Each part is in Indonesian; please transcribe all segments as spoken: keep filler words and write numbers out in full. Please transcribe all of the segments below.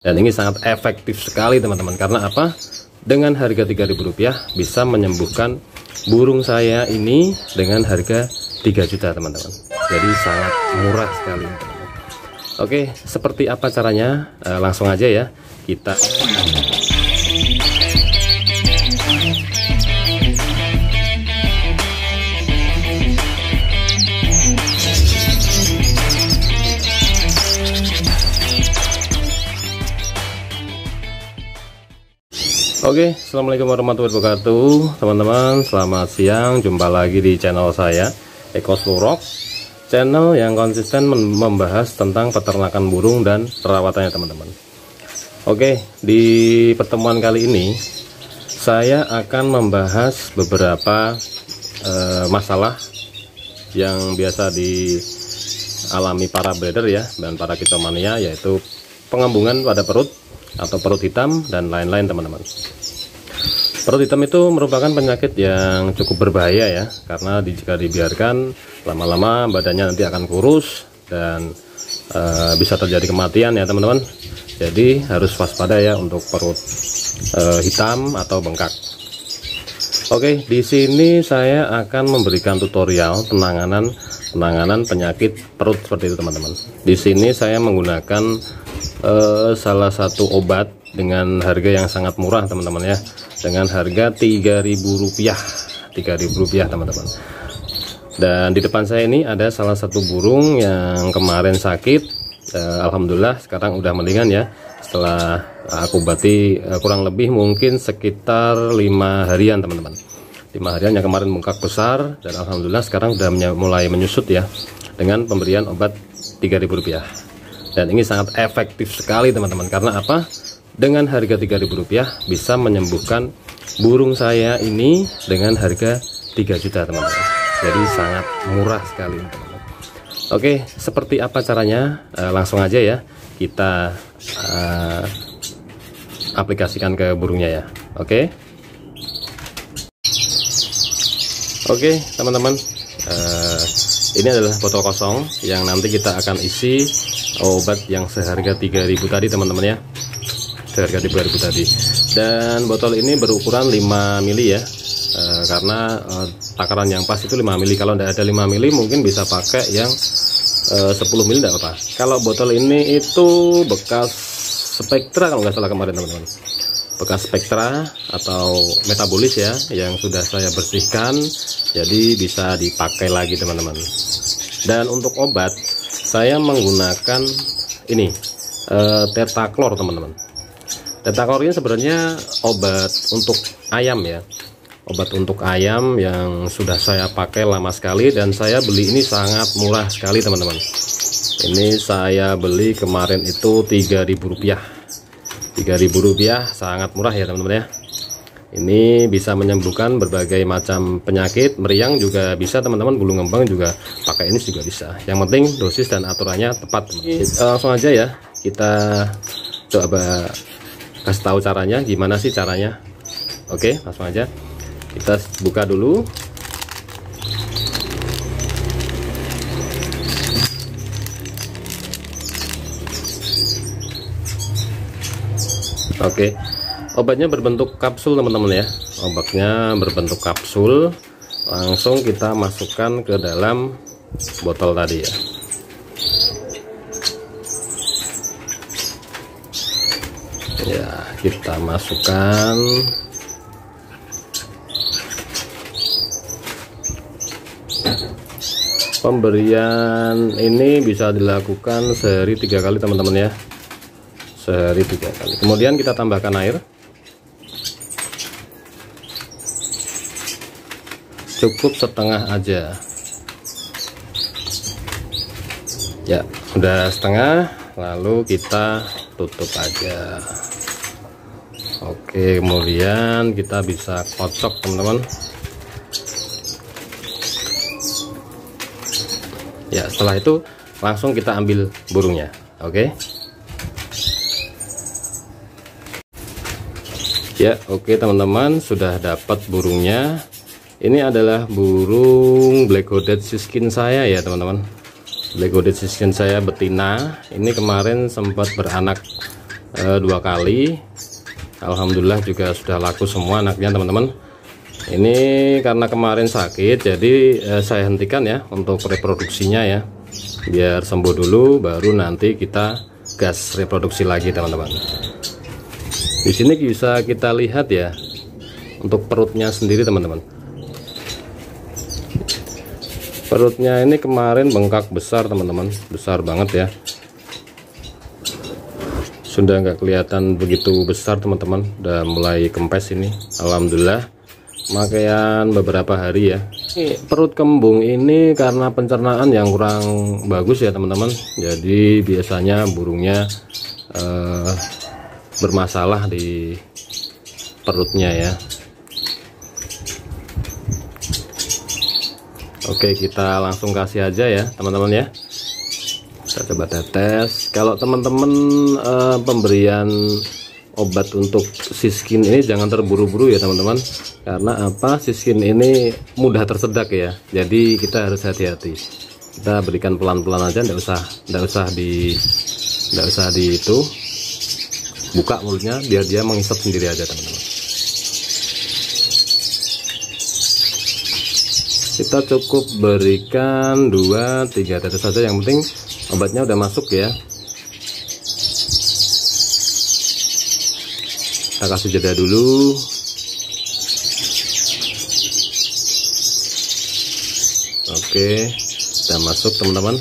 Dan ini sangat efektif sekali teman-teman. Karena apa? Dengan harga tiga ribu rupiah bisa menyembuhkan burung saya ini dengan harga tiga juta teman-teman. Jadi sangat murah sekali teman-teman. Oke, seperti apa caranya? E, langsung aja ya kita. Oke, assalamualaikum warahmatullahi wabarakatuh teman-teman. Selamat siang, jumpa lagi di channel saya Eko Slurok, channel yang konsisten membahas tentang peternakan burung dan perawatannya teman-teman. Oke, di pertemuan kali ini saya akan membahas beberapa eh, masalah yang biasa dialami para breeder ya dan para kicomania, yaitu pengembungan pada perut atau perut hitam dan lain-lain teman-teman. Perut hitam itu merupakan penyakit yang cukup berbahaya ya, karena jika dibiarkan lama-lama badannya nanti akan kurus dan e, bisa terjadi kematian ya teman-teman. Jadi harus waspada ya untuk perut e, hitam atau bengkak. Oke, di sini saya akan memberikan tutorial penanganan penanganan penyakit perut seperti itu teman-teman. Di sini saya menggunakan Uh, salah satu obat dengan harga yang sangat murah teman-teman ya, dengan harga tiga ribu rupiah tiga ribu rupiah teman-teman. Dan di depan saya ini ada salah satu burung yang kemarin sakit, uh, alhamdulillah sekarang udah mendingan ya, setelah aku obati uh, kurang lebih mungkin sekitar lima harian teman-teman. Lima harian yang kemarin bengkak besar, dan alhamdulillah sekarang udah mulai menyusut ya dengan pemberian obat tiga ribu rupiah. Dan ini sangat efektif sekali teman-teman. Karena apa? Dengan harga tiga ribu rupiah bisa menyembuhkan burung saya ini dengan harga tiga juta teman-teman. Jadi sangat murah sekali teman-teman. Oke, seperti apa caranya? E, langsung aja ya kita e, aplikasikan ke burungnya ya. Oke. Oke teman-teman, e, ini adalah botol kosong yang nanti kita akan isi obat yang seharga tiga ribu tadi teman-teman ya, seharga tiga ribu tadi. Dan botol ini berukuran lima mili ya, e, karena e, takaran yang pas itu lima mili. Kalau tidak ada lima mili mungkin bisa pakai yang e, sepuluh mili, tidak apa. Kalau botol ini itu bekas Spektra kalau nggak salah kemarin teman-teman, bekas Spektra atau metabolis ya, yang sudah saya bersihkan, jadi bisa dipakai lagi teman-teman. Dan untuk obat saya menggunakan ini uh, Tetaklor teman-teman. Tetaklor ini sebenarnya obat untuk ayam ya, obat untuk ayam yang sudah saya pakai lama sekali, dan saya beli ini sangat murah sekali teman-teman. Ini saya beli kemarin itu tiga ribu rupiah tiga ribu rupiah, sangat murah ya teman-teman ya. Ini bisa menyembuhkan berbagai macam penyakit, meriang juga bisa teman-teman, bulu ngembang juga pakai ini juga bisa. Yang penting dosis dan aturannya tepat teman-teman. Langsung aja ya kita coba kasih tahu caranya, gimana sih caranya. Oke, langsung aja kita buka dulu. Oke, obatnya berbentuk kapsul teman-teman ya. Obatnya berbentuk kapsul. Langsung kita masukkan ke dalam botol tadi ya. Ya, kita masukkan. Pemberian ini bisa dilakukan sehari tiga kali teman-teman ya, sehari tiga kali. Kemudian kita tambahkan air, cukup setengah aja ya, udah setengah, lalu kita tutup aja. Oke, kemudian kita bisa kocok teman-teman ya. Setelah itu langsung kita ambil burungnya. Oke ya, oke teman-teman, sudah dapat burungnya. Ini adalah burung Black Hooded Siskin saya ya teman-teman. Black Hooded Siskin saya betina. Ini kemarin sempat beranak e, dua kali. Alhamdulillah juga sudah laku semua anaknya teman-teman. Ini karena kemarin sakit, jadi e, saya hentikan ya untuk reproduksinya ya, biar sembuh dulu, baru nanti kita gas reproduksi lagi teman-teman. Di sini bisa kita lihat ya untuk perutnya sendiri teman-teman. Perutnya ini kemarin bengkak besar teman-teman, besar banget ya. Sudah nggak kelihatan begitu besar teman-teman, udah mulai kempes ini. Alhamdulillah, makanya beberapa hari ya. Perut kembung ini karena pencernaan yang kurang bagus ya teman-teman. Jadi biasanya burungnya eh, bermasalah di perutnya ya. Oke, kita langsung kasih aja ya teman-teman ya. Kita coba tetes. Kalau teman-teman eh, pemberian obat untuk siskin ini jangan terburu-buru ya teman-teman, karena apa, siskin ini mudah tersedak ya, jadi kita harus hati-hati. Kita berikan pelan-pelan aja, enggak usah enggak usah di enggak usah di itu buka mulutnya, biar dia mengisap sendiri aja teman-teman. Kita cukup berikan dua tiga tetes saja, yang penting obatnya udah masuk ya. Kita kasih jeda dulu. Oke, udah masuk teman-teman.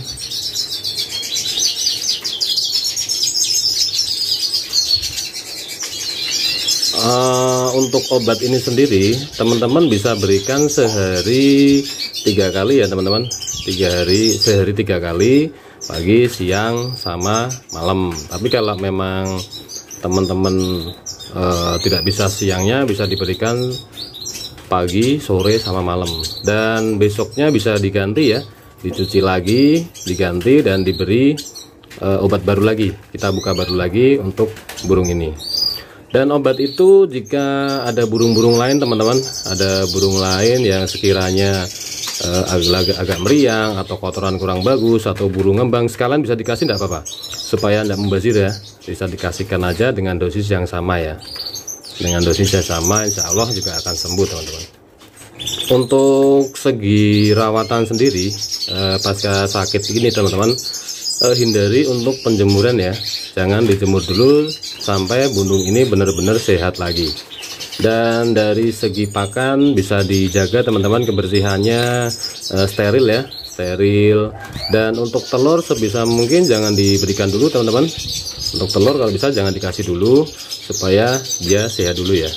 Uh, untuk obat ini sendiri teman-teman bisa berikan sehari tiga kali ya teman-teman. Tiga hari sehari tiga kali, pagi, siang, sama malam. Tapi kalau memang teman-teman uh, tidak bisa siangnya, bisa diberikan pagi, sore, sama malam. Dan besoknya bisa diganti ya, dicuci lagi, diganti, dan diberi uh, obat baru lagi. Kita buka baru lagi untuk burung ini. Dan obat itu jika ada burung-burung lain teman-teman, ada burung lain yang sekiranya uh, agak, agak meriang atau kotoran kurang bagus atau burung ngembang, sekalian bisa dikasih, tidak apa-apa, supaya tidak membazir ya. Bisa dikasihkan aja dengan dosis yang sama ya. Dengan dosis yang sama, insya Allah juga akan sembuh teman-teman. Untuk segi rawatan sendiri uh, pasca sakit ini teman-teman, uh, hindari untuk penjemuran ya. Jangan dijemur dulu sampai burung ini benar-benar sehat lagi. Dan dari segi pakan bisa dijaga teman-teman, kebersihannya uh, steril ya, steril. Dan untuk telur sebisa mungkin jangan diberikan dulu teman-teman. Untuk telur kalau bisa jangan dikasih dulu, supaya dia sehat dulu ya.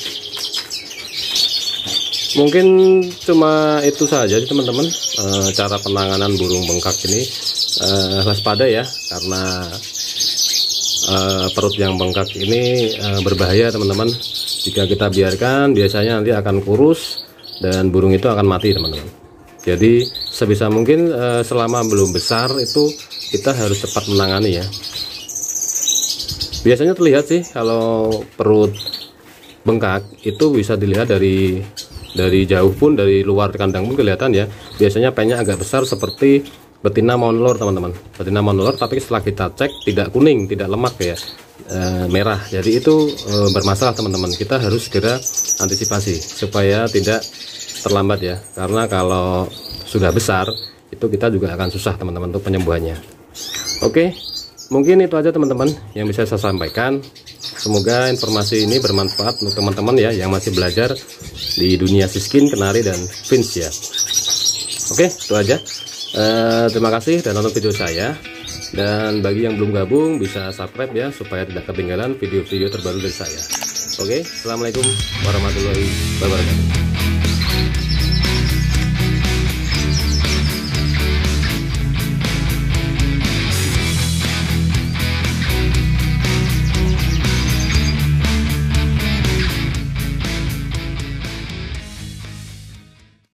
Mungkin cuma itu saja sih teman-teman, uh, cara penanganan burung bengkak ini. Uh, waspada ya, karena Uh, perut yang bengkak ini uh, berbahaya teman-teman. Jika kita biarkan, biasanya nanti akan kurus dan burung itu akan mati teman-teman. Jadi sebisa mungkin uh, selama belum besar itu kita harus cepat menangani ya. Biasanya terlihat sih kalau perut bengkak itu bisa dilihat dari dari jauh pun, dari luar kandang pun kelihatan ya. Biasanya pennya agak besar seperti betina mau nelur teman-teman, betina mau nelur, tapi setelah kita cek tidak kuning, tidak lemak ya, e, merah. Jadi itu e, bermasalah teman-teman. Kita harus segera antisipasi supaya tidak terlambat ya, karena kalau sudah besar itu kita juga akan susah teman-teman untuk penyembuhannya. Oke, mungkin itu aja teman-teman yang bisa saya sampaikan. Semoga informasi ini bermanfaat untuk teman-teman ya yang masih belajar di dunia siskin, kenari, dan fins ya. Oke, itu aja. Uh, terima kasih dan nonton video saya, dan bagi yang belum gabung bisa subscribe ya, supaya tidak ketinggalan video-video terbaru dari saya. Oke, assalamualaikum warahmatullahi wabarakatuh.